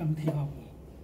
敢听无？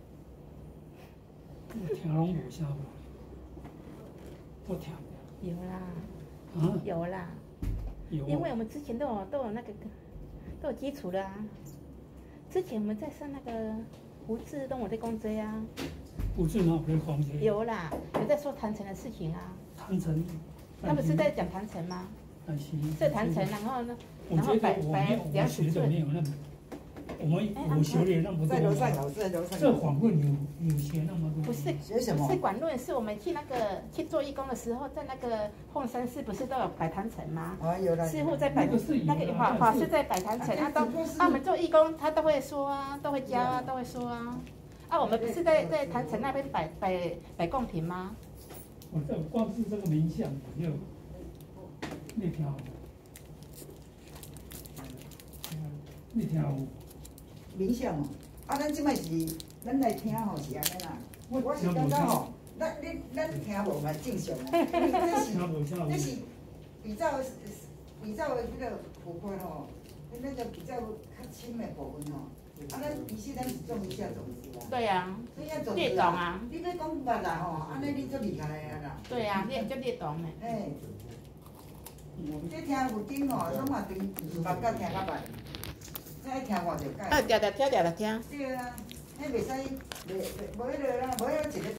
我听拢无啥无，不听。 有啦， 啊？ 有啦， 有。 因为我们之前都有那个都有基础的啊。之前我们在上那个胡志东我在公追啊。 胡志哪有在讲这？ 有啦，有在说谈成的事情啊。 谈成。 他不是在讲谈成吗？在谈成，然后呢？然后摆两尺寸。 没有那么。我学的那么多。 在楼上有，在楼上。 这访问有学那么多。 不是学什么？ 是管论，是我们去做义工的时候，在那个凤山寺不是都有摆坛城吗？ 啊，有了。 师傅在摆那个法师在摆坛城，我们做义工，他都会说啊，都会教啊，都会说啊。啊，我们不是在坛城那边摆贡品吗？ 我这光是这个冥想就那条。你听有？ 冥想哦，啊，咱即摆是咱来听吼是安尼啦。我是感觉吼，咱听无嘛正常啊，这是比较迄个部分吼，那个比较较轻的部分吼。啊，咱仪式咱是做一下做是啦。 对呀。略懂啊。 你要讲捌啦吼，安尼你足厉害啊啦。 对呀，你就略懂的。 哎。这听有顶哦，拢嘛对捌甲听较捌。爱听我就改。 啊，调调听，调调听。 对啊，迄袂使，无迄个啦，无迄个一个。